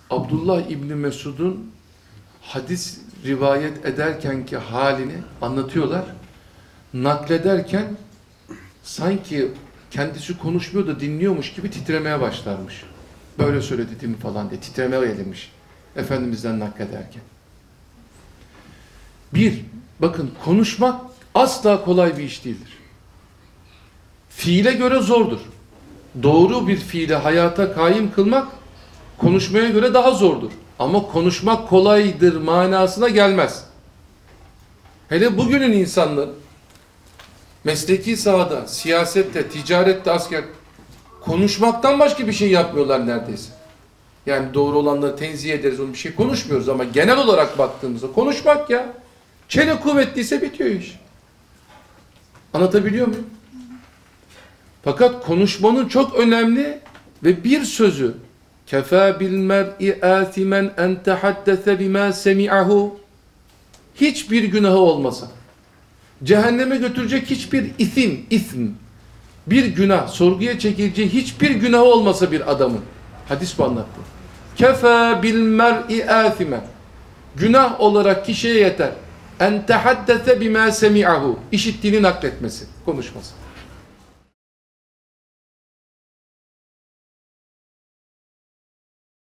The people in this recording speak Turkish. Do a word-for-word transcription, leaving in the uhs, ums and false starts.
Abdullah İbni Mesud'un hadis rivayet ederkenki halini anlatıyorlar. Naklederken sanki kendisi konuşmuyor da dinliyormuş gibi titremeye başlarmış. Böyle söyledi değil mi falan diye titremeye gelirmiş Efendimiz'den naklederken. Bir, bakın konuşmak asla kolay bir iş değildir. Fiile göre zordur. Doğru bir fiile hayata kaim kılmak konuşmaya göre daha zordur. Ama konuşmak kolaydır manasına gelmez. Hele bugünün insanları mesleki sahada, siyasette, ticarette, asker konuşmaktan başka bir şey yapmıyorlar neredeyse. Yani doğru olanları tenzih ederiz, onu bir şey konuşmuyoruz ama genel olarak baktığımızda konuşmak ya. Çene kuvvetliyse bitiyor iş. Anlatabiliyor muyum? Fakat konuşmanın çok önemli ve bir sözü kefâ bil mer'i âthimen en tehaddese bimâ semi'ahu, hiçbir günahı olmasa, cehenneme götürecek hiçbir isim, ism, bir günah, sorguya çekileceği hiçbir günahı olmasa bir adamın, hadis bu anlattı. Kefâ bil mer'i âthimen, günah olarak kişiye yeter en tehaddese bimâ semi'ahu, işittiğini nakletmesi, konuşması.